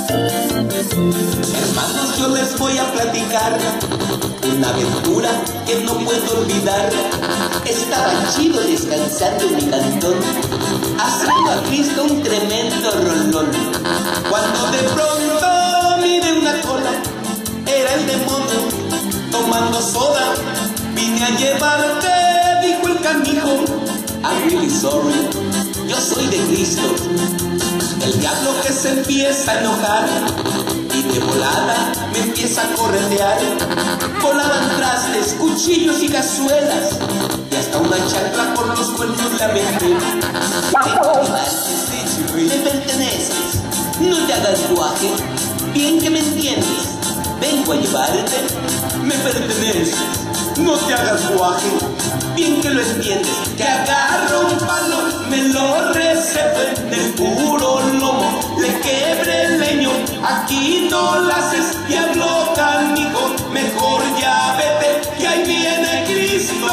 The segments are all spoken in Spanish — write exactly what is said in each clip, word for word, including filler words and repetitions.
Hermanos, yo les voy a platicar una aventura que no puedo olvidar. Estaba chido descansando en mi cantón, haciendo a Cristo un tremendo rolón, cuando de pronto miré una cola. Era el demonio tomando soda. Vine a llevarte, dijo el canijo. I'm really sorry, yo soy de Cristo. El diablo que se empieza a enojar y de volada me empieza a corretear. Volaban trastes, cuchillos y cazuelas, y hasta una chancla por los cuernos le aventé. Me perteneces, no te hagas guaje, bien que me entiendes. Vengo a llevarte, me perteneces, no te hagas guaje, bien que lo entiendes. Que agarro un palo, me lo receto en el puro lomo, le quebre el leño, aquí no la haces, diablo canijo, mejor ya vete, que ahí viene Cristo.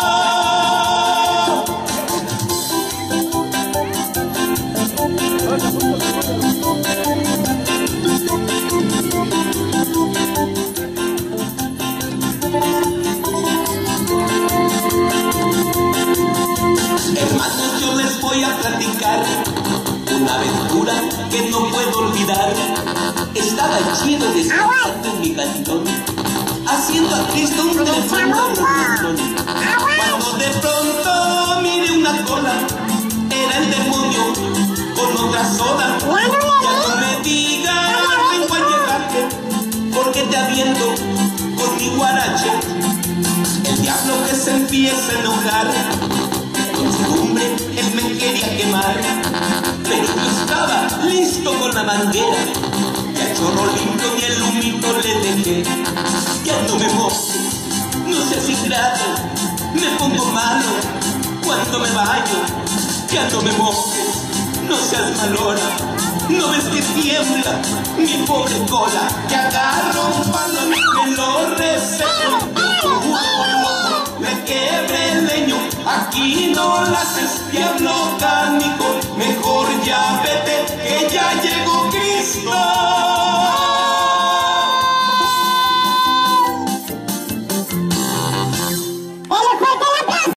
Hermanos, yo les voy a platicar una aventura que no puedo olvidar. Estaba chido descansando en mi cantón, haciendo a Cristo un tremendo rolón, cuando de pronto miré una cola. Era el demonio con otra soda. Ya no me digas, vengo a llevarte, porque te aviento con mi guarache. El diablo que se empieza a enojar, con su lumbre él me quería quemar, pero yo estaba listo con la manguera, y al chorro limpio ni el humito le dejé. Ya no me mojes, no seas ingrato, me pongo malo cuando me baño. Ya no me mojes, no seas malona, no ves que tiembla mi pobre cola. Que agarro un palo, me lo receto, me quebre el leño, aquí no la haces, diablo canijo, mejor ya vete, que ya llegó Cristo.